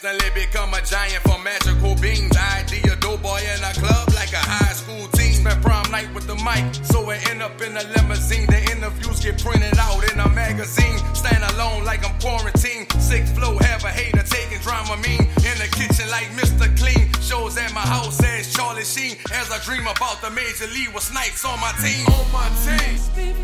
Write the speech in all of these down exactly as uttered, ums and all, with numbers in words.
instantly become a giant for magical beans. Idea dope boy in a club like a high school teen. Spent prom night with the mic, so I end up in a limousine. The interviews get printed out in a magazine. Stand alone like I'm quarantined. Sick flow, have a hater taking drama mean. In the kitchen like Mister Clean. Shows at my house as Charlie Sheen. As I dream about the major league with Snipes on my team. On my team.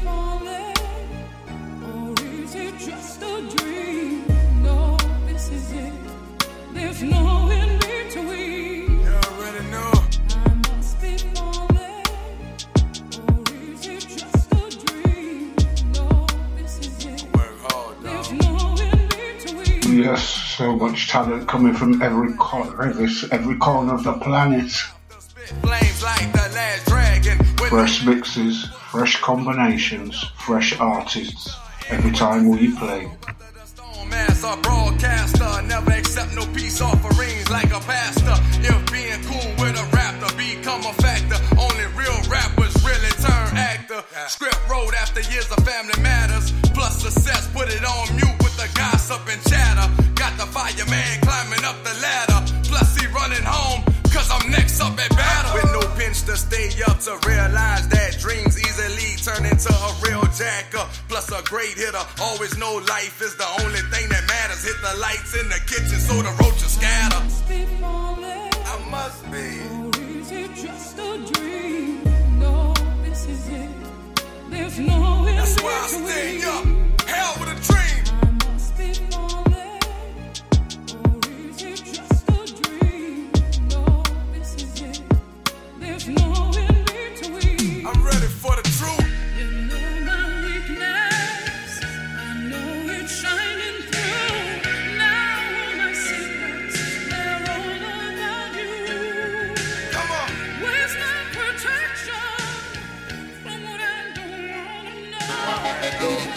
Just a dream. No, this is it. There's no in between. You already know. I must be falling. Or is it just a dream? No, this is it. Work hard, dog. There's no in between. Yes, so much talent coming from every corner, every, every corner of the planet. Flames like the last dragon. Fresh mixes, fresh combinations, fresh artists. Every time we play. A broadcaster, never accept no peace offerings like a pastor. If being cool with a rapper become a factor, only real rappers really turn actor. Script wrote after years of family matters, plus success put it on mute with the gossip and chatter. Got the fireman climbing up the ladder, plus he running home cause I'm next up at battle. With no pinch to stay up to realize that dreams easily turn into a real jacker. Plus a great hitter, always know life is the only thing that matters. Hit the lights in the kitchen so the roaches scatter. I must be. Or is it just a dream? No, this is it. There's no in That's why I stay up. Hell with a dream. I must be falling. Or is it just a dream? No, this is it. There's no in between. I'm ready for the truth. You know my weakness. I know it's shining through. Now all my secrets, they're all about you. Come on. Where's my protection from what I don't wanna know?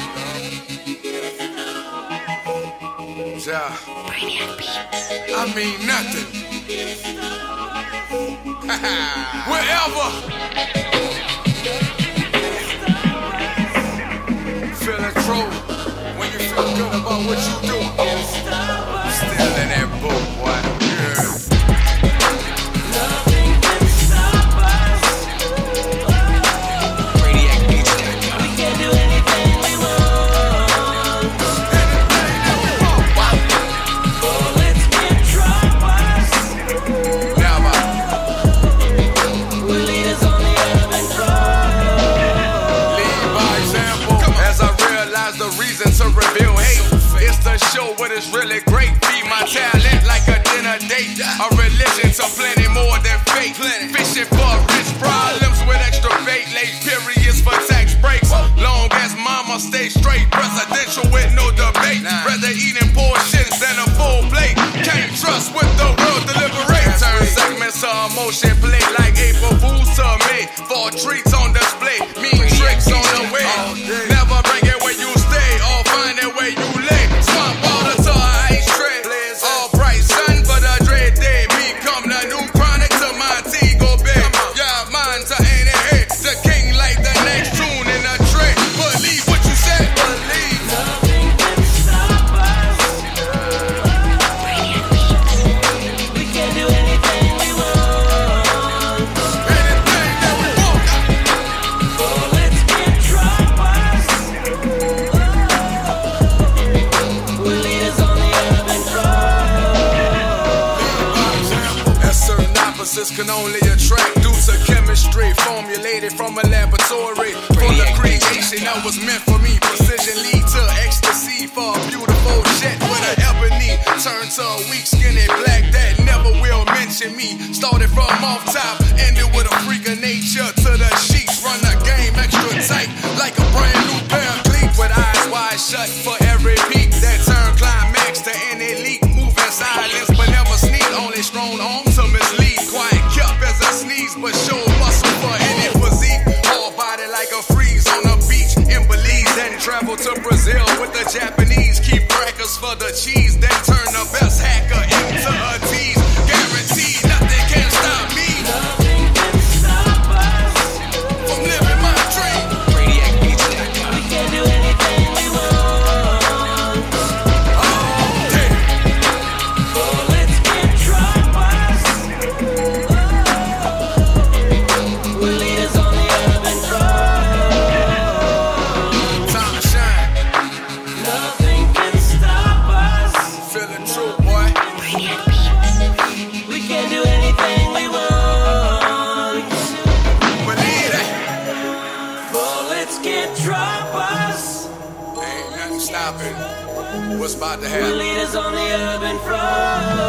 Yeah. I mean nothing. Wherever. Feeling true when you feel good about what you do. Still in that boat, boy. Yeah. Nothing can stop us. Radiac beats. We can do anything we want. Bullets can drop us. Never. We're leaders on the ebb and flow. Lead by example. As I realize the reason to reveal hate, it's to show what is really great. Be my talent like a dinner date. A religion to plenty more than fate. Fishing for rich problems with extra bait. Late periods for tax breaks. Long as mama stay straight. Presidential with no debate. Rather eating portions than a full plate. Can't trust what the world deliberate. Turn segments to emotion play like April Fools to me. For treats on display. Mean tricks on the way. Never bring it where you stay. Or find it where you lay. Swamp water to a ice tray. All bright sun for the dread day. Become the new chronic to Montego Bay. Yeah, mine to ain't it hey. The king like the next tune in a tray. Believe what you said. Believe. Nothing can stop us. We can do anything we want. Anything that we want. Bullets can drop us. We're leaders on the ebb and flow. As certain opposites can only attract due to chemistry formulated from a laboratory full of creation that was meant for me. Precision lead to ecstasy for a beautiful jet with an ebony turn to a weak skinny black that never will mention me. Started from off top, ended with a freak of nature to the sheets. Run the game extra tight like a brand new pair of cleats with eyes wide shut for every peak that turn climax to any leak. Move in silence but never sneak. Only strong arm to mislead. Quiet kept as a sneeze but show muscle for any physique. Whole body like a freeze on a beach in Belize. Then travel to Brazil with the Japanese. Keep crackers for the cheese. Then turn the best hacker into a tease. Guaranteed nothing can stop me Nothing can stop us. from living my dream. Radiac beats. We can do anything we want. Oh, damn. Bullets can't drop us. Ain't nothing stopping what's about to happen. Lead us on the urban front.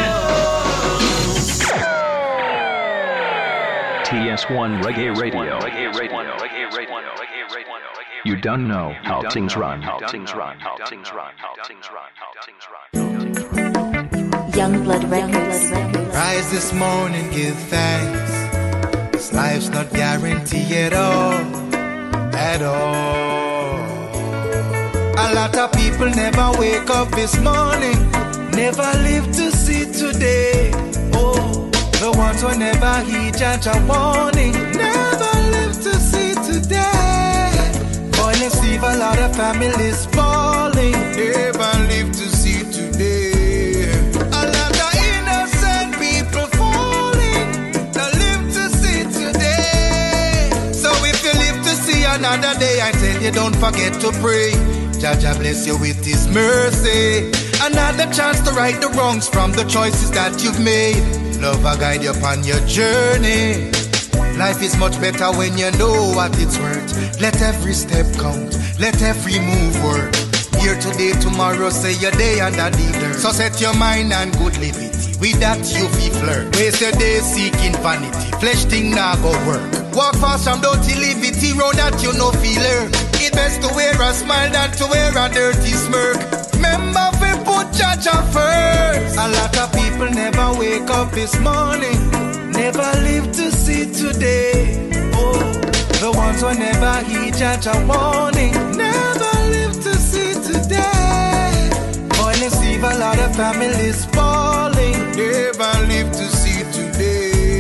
T S one Reggae Radio. Reggae Radio. Reggae Radio. Reggae Radio. You don't know how things run. How things run. How things run. How things run. How things run. Youngblood Records. Rise this morning, give thanks. This life's not guaranteed at all, at all. A lot of people never wake up this morning, never live to see today. Oh, the ones who never heed judge a warning, never live to see today. Violence leave a lot of families falling, never live to see today. Another day, I tell you, don't forget to pray. Jaja bless you with His mercy. Another chance to right the wrongs from the choices that you've made. Love will guide you upon your journey. Life is much better when you know what it's worth. Let every step count, let every move work. Here today, tomorrow, say your day and a leader. So set your mind and good liberty. With that you feel flirt. Waste your day seeking vanity. Flesh thing now go work. Walk fast from dirty liberty road that you no feeler. It best to wear a smile than to wear a dirty smirk. Remember we put Jaja first. A lot of people never wake up this morning, never live to see today. Oh, the ones who never heed Jaja warning, never live to see today. Violence leave a lot of families falling, never live to see today.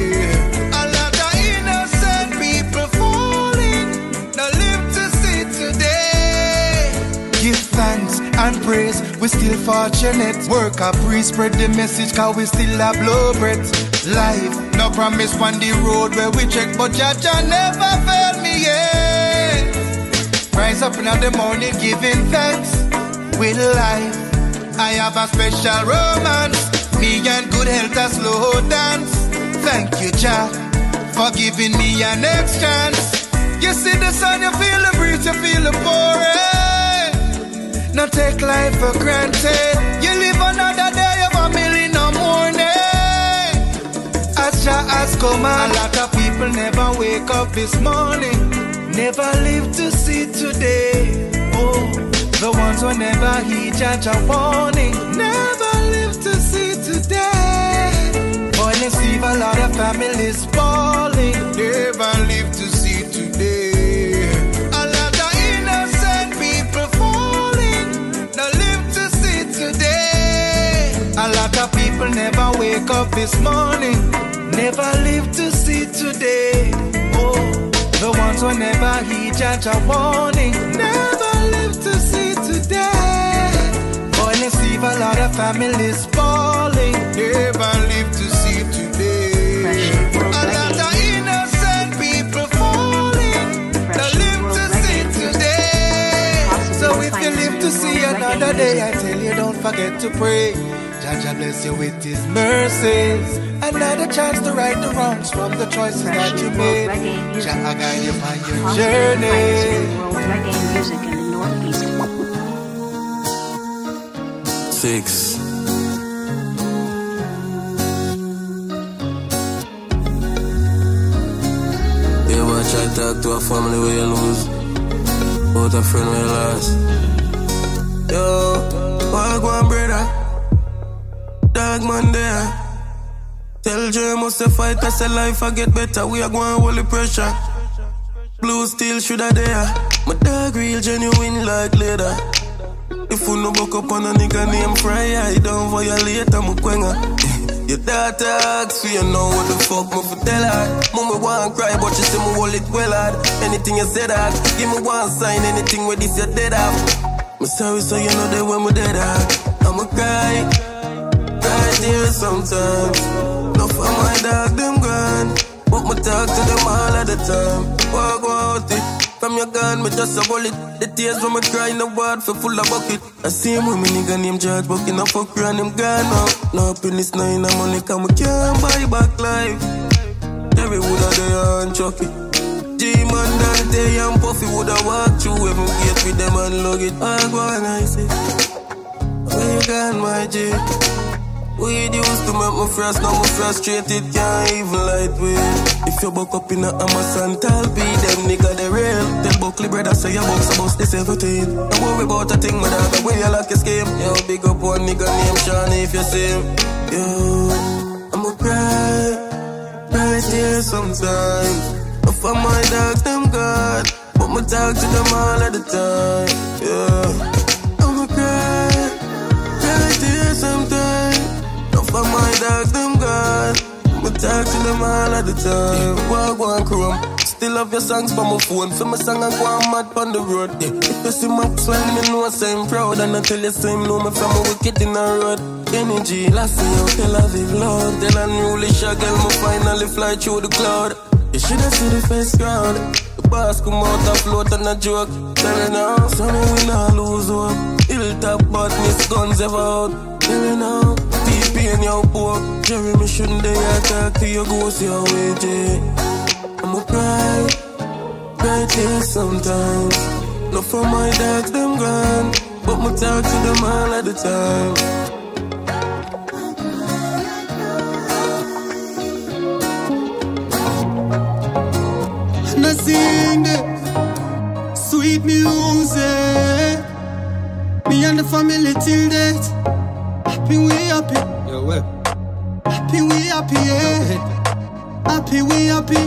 Thanks and praise, we still fortunate. Work a breeze, spread the message, cause we still a blow breath. Life, no promise on the road where we check, but Jaja never failed me yet. Rise up in the morning, giving thanks. With life, I have a special romance. Me and good health, a slow dance. Thank you, Jah, for giving me a next chance. You see the sun, you feel the breeze, you feel the forest. Not take life for granted. You live another day of a million or morning. As Jah has come, a lot of people never wake up this morning, never live to see today. Oh, the ones who never heed Jaja warning, never live to see today. Violence leave a lot of families falling, never live to see today. A lot of people never wake up this morning, never live to see today. Oh, the ones who never heed Jaja warning, never live to see today. Violence leave a lot of families falling, never live to see today. A lot of innocent people falling, never live to see today. So if you live to see another day, I tell you, don't forget to pray. Jaja bless you with His mercies. Another chance to right the wrongs from the choices that you made. Jaja guide you on your journey. World reggae music in the Northeast. Six. You ever try to talk to a family where you lose, about a friend where you lost? Yo, walk one brother. Dog man there. Tell Jay must to fight cause the life I get better. We are going holy pressure. Blue steel shoulda there. My dog real genuine like leather. If you no buck up on a nigga named Fry, I don't violate I'm a quenga. Your daughter asks for you know what the fuck me for tell her. Mama want cry but she say me hold it well hard. Anything you say that, give me one sign. Anything with this you dead off. Me sorry so you know that when me dead hard I'ma cry. Right here sometimes. No for my dog, them gone. But me talk to them all of the time. Walk out it. From your gun, me just a bullet. The tears when me cry in the ward for full of bucket. I see him with me nigga named George Bucking. I fuck around him gone now. No happiness, no in a money. Cause me can't buy back life. Every wood of the on Chucky. G-Man Dante and Puff if you woulda walked through every gate with them and lug it. I go and I say, where you gone, my G? Weed used to make me frost, now me frustrated, can't even light with. If you buck up in a Amazon, tall be them nigga they real. Tell Buckley brother say you box about this seventeen. Don't worry about a thing, my dog, the way you like your scheme. Yo, big up one nigga named Shawnee if you see him. Yo, I'ma cry, cry tears sometimes. But for my dogs, them God, but me talk to them all of the time. Yeah, I'ma cry, cry tears sometimes. For my dogs, them gone. But talk to them all of the time. Walk one chrome. Still have your songs for my phone. For my song and go on mad on the road. Yeah. If you see my swell, me know I'm proud. And I tell you same know me from a wicked in the road. Energy, last year, Tel Aviv, Lord. Then I newly shot, girl, me finally fly through the cloud. You shoulda see the face crowd. The boss come out and float on a joke. Tell you now, so me we not lose hope. Hilltop badness guns ever out. Tell you now. In your book, Jeremy shouldn't they attack to your ghost your way, J. I'ma cry, cry tears sometimes. Not for my dogs, them gone, but me talk to them all of the time. And I sing the sweet music. Me and the family till death. Happy we happy. Yo, where? Happy we happy, yeah. Happy we happy.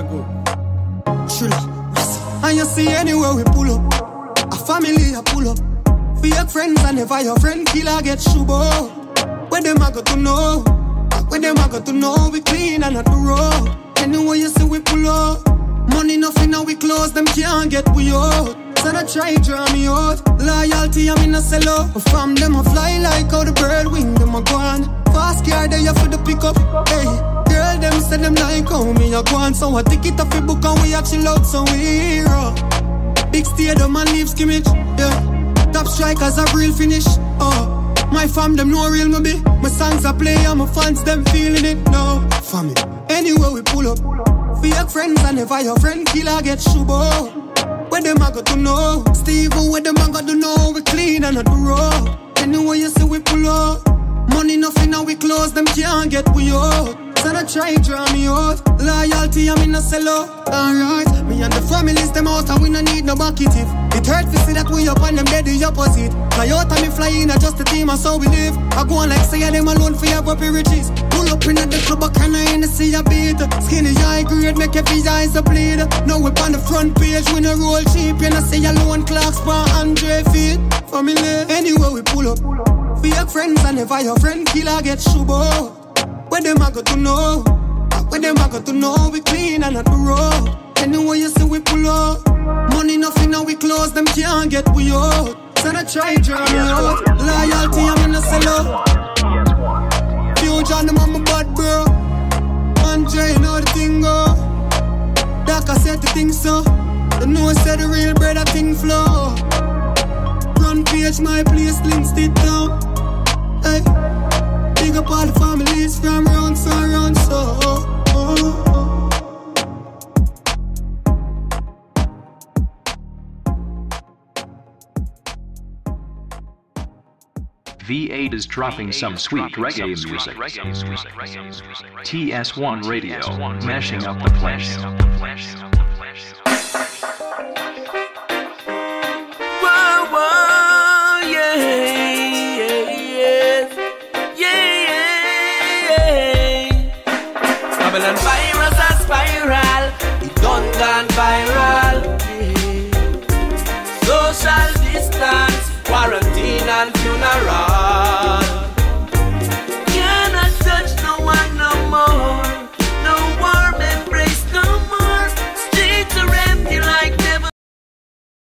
True. And you see anywhere we pull up, a family a pull up. For your friends and never your friend killer get shubo. Where them a got to know? Where them a got to know we clean and not the road. Anywhere you see we pull up, money nothing now we close, them can't get we out. So I try draw me out. Loyalty I'm in a sell out. From them I fly like how the bird wing them a go on. Fast car there for the pickup. Hey, girl them say them like how me a go on. So I take it off the book and we a chill out so we hero. Big stadium and leave skimmage. Yeah, top strikers a real finish. Oh, my fam them know real me be. My songs I play and my fans them feeling it. No, family. Anywhere we pull up, for your friends and never your friend killer get shubo. Where them a got to know? Steve, where them a got to know? We clean and not the road. Anyway you see we pull up, money nothing now we close, them can't get we out. So I try draw me out. Loyalty I'm in a sell out. Alright, me and the families them out and we no need no bucket if it hurt to see that we up and them dead the opposite. Fly out and me fly in and just the team and so we live. I go on like say them alone for your puppy riches. Pull up in at the club, I can't in the see a beat. Skinny high grade, make every eyes a bleed. Now we on the front page, we no roll cheap. You know see a loan clocks for one hundred feet. Family, anywhere we pull up, for your friends and never your friend killer get shubo. Where them a got to know? Where them a got to know? We clean and not the road. Anyway you see we pull up, money nothing now we close, them can't get we out. So I try draw me out. Loyalty I'm in a sell out. Future them on my bad bro. Andre you know the thing go. Doc I said the thing so. You know I said the real bread that thing flow. Run page my place links it down. Hey, big up all the families from round so round so. Oh, oh, oh. V eight is dropping some sweet reggae music. T S one Radio, mashing up the place. Whoa, whoa, yeah, yeah, yeah, yeah. Babylon virus a spiral, it done gone viral. Yeah. Social distance, quarantine and funeral.